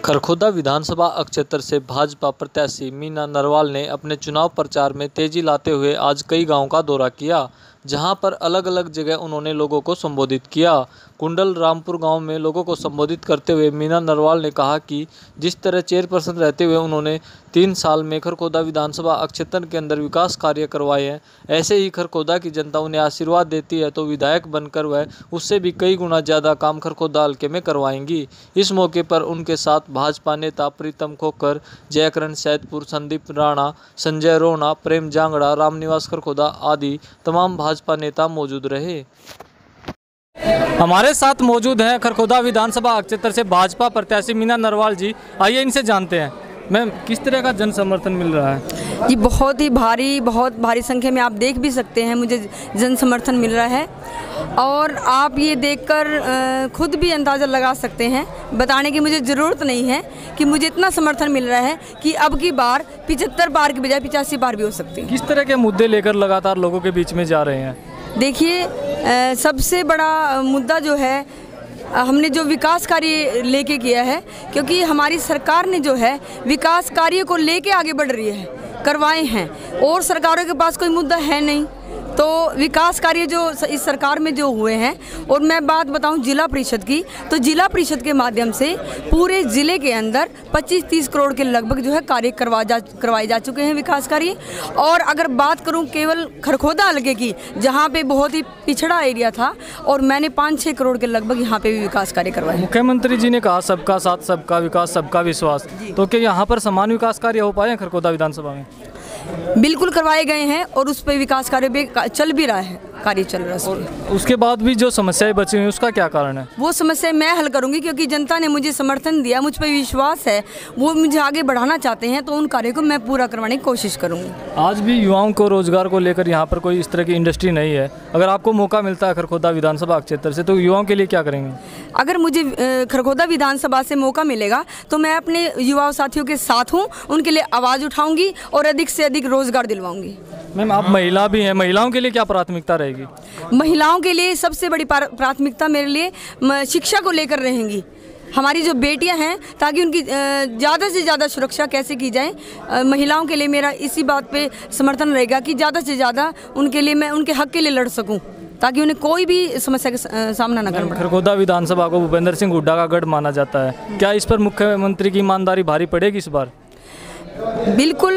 खरखोदा विधानसभा क्षेत्र से भाजपा प्रत्याशी मीना नरवाल ने अपने चुनाव प्रचार में तेजी लाते हुए आज कई गांवों का दौरा किया, जहां पर अलग अलग जगह उन्होंने लोगों को संबोधित किया। कुंडल रामपुर गांव में लोगों को संबोधित करते हुए मीना नरवाल ने कहा कि जिस तरह चेयरपर्सन रहते हुए उन्होंने 3 साल में खरखोदा विधानसभा क्षेत्र के अंदर विकास कार्य करवाए हैं, ऐसे ही खरखोदा की जनता उन्हें आशीर्वाद देती है तो विधायक बनकर वह उससे भी कई गुना ज़्यादा काम खरखोदा हल्के में करवाएंगी। इस मौके पर उनके साथ भाजपा नेता प्रीतम खोखर, जयकरण सैदपुर, संदीप राणा, संजय रोहना, प्रेम जांगड़ा, रामनिवास खरखोदा आदि तमाम भाजपा नेता मौजूद रहे। हमारे साथ मौजूद हैं खरखोदा विधानसभा क्षेत्र से भाजपा प्रत्याशी मीना नरवाल जी। आइए इनसे जानते हैं, मैम किस तरह का जन समर्थन मिल रहा है? जी बहुत भारी संख्या में आप देख भी सकते हैं, मुझे जन समर्थन मिल रहा है और आप ये देखकर खुद भी अंदाज़ा लगा सकते हैं। बताने की मुझे ज़रूरत नहीं है कि मुझे इतना समर्थन मिल रहा है कि अब की बार 75 बार की बजाय 85 बार भी हो सकती है। किस तरह के मुद्दे लेकर लगातार लोगों के बीच में जा रहे हैं? देखिए, सबसे बड़ा मुद्दा जो है, हमने जो विकास कार्य लेके किया है, क्योंकि हमारी सरकार ने जो है विकास कार्य को लेके आगे बढ़ रही है, करवाए हैं और सरकारों के पास कोई मुद्दा है नहीं। तो विकास कार्य जो इस सरकार में जो हुए हैं, और मैं बात बताऊं जिला परिषद की, तो जिला परिषद के माध्यम से पूरे ज़िले के अंदर 25-30 करोड़ के लगभग जो है कार्य करवाए जा चुके हैं विकास कार्य। और अगर बात करूं केवल खरखोदा हल्के की, जहां पे बहुत ही पिछड़ा एरिया था, और मैंने 5-6 करोड़ के लगभग यहां पे भी विकास कार्य करवाए। मुख्यमंत्री जी ने कहा सबका साथ, सबका विकास, सबका विश्वास, तो क्या यहाँ पर समान विकास कार्य हो पाए हैं खरखोदा विधानसभा में? बिल्कुल करवाए गए हैं और उस पर विकास कार्य भी चल भी रहा है, कार्य चल रहा है। और उसके बाद भी जो समस्याएं बची हुई, उसका क्या कारण है? वो समस्या मैं हल करूंगी, क्योंकि जनता ने मुझे समर्थन दिया, मुझ पर विश्वास है, वो मुझे आगे बढ़ाना चाहते हैं, तो उन कार्यों को मैं पूरा करवाने की कोशिश करूंगी। आज भी युवाओं को रोजगार को लेकर यहाँ पर कोई इस तरह की इंडस्ट्री नहीं है, अगर आपको मौका मिलता है खरखोदा विधानसभा क्षेत्र से, तो युवाओं के लिए क्या करेंगे? अगर मुझे खरखोदा विधानसभा से मौका मिलेगा तो मैं अपने युवा साथियों के साथ हूँ, उनके लिए आवाज़ उठाऊंगी और अधिक से अधिक रोजगार दिलवाऊंगी। मैम आप महिला भी हैं, महिलाओं के लिए क्या प्राथमिकता रहेगी? महिलाओं के लिए सबसे बड़ी प्राथमिकता मेरे लिए शिक्षा को लेकर रहेंगी। हमारी जो बेटियां हैं, ताकि उनकी ज़्यादा से ज़्यादा सुरक्षा कैसे की जाए, महिलाओं के लिए मेरा इसी बात पे समर्थन रहेगा कि ज़्यादा से ज़्यादा उनके लिए मैं उनके हक के लिए लड़ सकूं, ताकि उन्हें कोई भी समस्या का सामना न करना पड़े। खरखोदा विधानसभा को भूपेंद्र सिंह हुड्डा का गढ़ माना जाता है, क्या इस पर मुख्यमंत्री की ईमानदारी भारी पड़ेगी इस बार? बिल्कुल,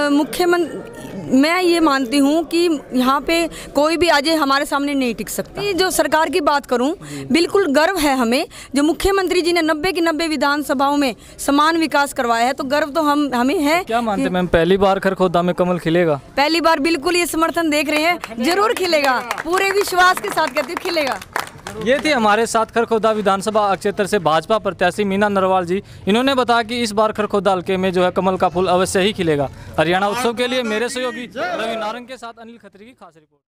मैं ये मानती हूँ कि यहाँ पे कोई भी आज हमारे सामने नहीं टिक सकता। जो सरकार की बात करूँ, बिल्कुल गर्व है हमें, जो मुख्यमंत्री जी ने 90 की 90 विधानसभाओं में समान विकास करवाया है, तो गर्व तो हमें है। क्या मानते मैम, पहली बार खरखोदा में कमल खिलेगा? पहली बार बिल्कुल, ये समर्थन देख रहे हैं, जरूर खिलेगा, पूरे विश्वास के साथ कहती हूँ खिलेगा। ये थी हमारे साथ खरखोदा विधानसभा क्षेत्र से भाजपा प्रत्याशी मीना नरवाल जी। इन्होंने बताया कि इस बार खरखोदा हल्के में जो है कमल का फूल अवश्य ही खिलेगा। हरियाणा उत्सव के लिए मेरे सहयोगी रवि नारंग के साथ अनिल खत्री की खास रिपोर्ट।